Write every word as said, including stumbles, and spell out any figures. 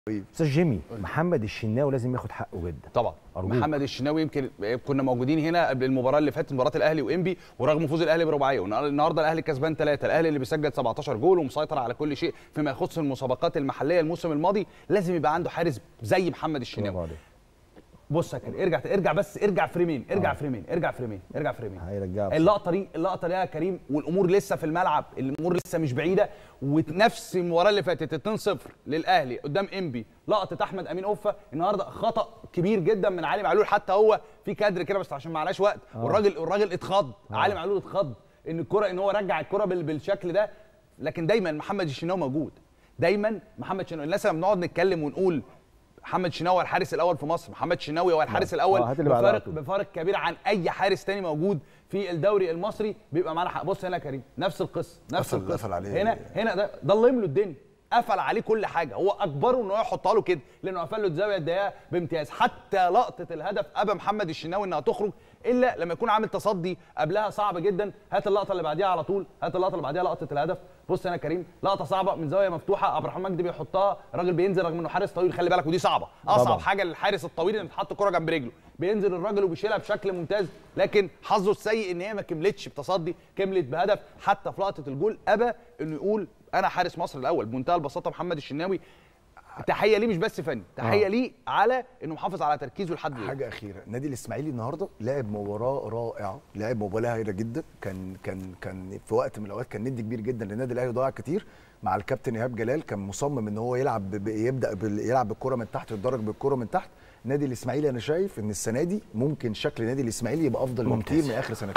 استاذ جيمي، محمد الشناوي لازم ياخد حقه جدا طبعا. أرجوك. محمد الشناوي يمكن كنا موجودين هنا قبل المباراه اللي فاتت، مباراه الاهلي وانبي، ورغم فوز الاهلي برباعيه والنهارده الاهلي كسبان ثلاثه، الاهلي اللي بيسجل سبعتاشر جول ومسيطر على كل شيء فيما يخص المسابقات المحليه الموسم الماضي، لازم يبقى عنده حارس زي محمد الشناوي. بص يا كريم، ارجع ارجع بس ارجع فريمين ارجع آه. فريمين ارجع فريمين ارجع فريمين هيرجعك اللقطه دي اللقطه دي يا كريم، والامور لسه في الملعب، الامور لسه مش بعيده، ونفس المباراه اللي فاتت اتنين صفر للاهلي قدام انبي، لقطه احمد امين اوفا، النهارده خطا كبير جدا من علي معلول، حتى هو في كادر كده بس عشان معناش وقت، آه. والراجل الراجل اتخض، آه. علي معلول اتخض ان الكره ان هو رجع الكره بالشكل ده، لكن دايما محمد الشناوي موجود، دايما محمد الشناوي. الناس لما بنقعد نتكلم ونقول محمد شناوي هو الحارس الاول في مصر، محمد شناوي هو الحارس الاول آه بفارق بفارق كبير عن اي حارس تاني موجود في الدوري المصري، بيبقى معانا حق. بص هنا يا كريم، نفس القصه نفس القصه هنا هنا ده ده اللي يملوا الدنيا، قفل عليه كل حاجه، هو اجبره ان هو يحطها له كده لانه قفل له الزاويه الضيقه بامتياز، حتى لقطه الهدف ابى محمد الشناوي انها تخرج الا لما يكون عامل تصدي قبلها صعب جدا. هات اللقطه اللي بعديها على طول، هات اللقطه اللي بعديها لقطه الهدف. بص هنا يا كريم، لقطه صعبه من زاويه مفتوحه، عبد الرحمن مجدي بيحطها، الراجل بينزل رغم انه حارس طويل، خلي بالك ودي صعبه، اصعب طبعا. حاجه للحارس الطويل ان تحط كره جنب رجله، بينزل الراجل وبيشيلها بشكل ممتاز، لكن حظه السيء ان هي ما كملتش بتصدي، كملت بهدف. حتى في لقطه الجول ابى انه يقول انا حارس مصر الاول بمنتهى البساطه. محمد الشناوي تحيه ليه، مش بس فني، تحيه آه. ليه على انه محافظ على تركيزه لحد دلوقتي. حاجه اخيره، النادي الاسماعيلي النهارده لعب مباراه رائعه، لعب مباراه هايله جدا، كان كان كان في وقت من الاوقات كان ندي كبير جدا للنادي الاهلي، ضاع كتير مع الكابتن ايهاب جلال، كان مصمم ان هو يلعب يبدا يلعب بالكره من تحت، يتدرج بالكره من تحت. النادي الاسماعيلي انا شايف ان السنه دي ممكن شكل النادي الاسماعيلي يبقى افضل بكتير من اخر سنتين.